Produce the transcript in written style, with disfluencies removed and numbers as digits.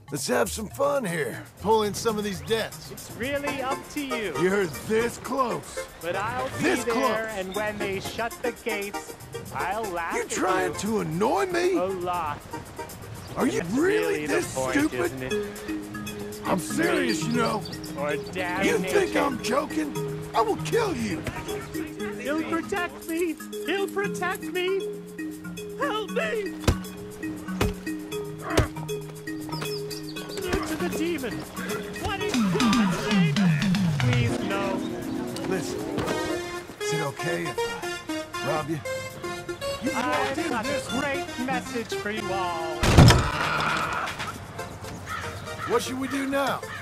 Let's have some fun here. Pull in some of these debts. It's really up to you. You're this close. But I'll be there, and when they shut the gates, I'll laugh at you. You trying to annoy me? A lot. Are you That's really the this point, stupid? isn't it? I'm serious, you know. Or You damnation. think I'm joking? I will kill you. He'll protect me. He'll protect me. Help me. To the demon. What is God's name? Please, no. Listen, is it okay if I rob you? I've got a great message for you all. What should we do now?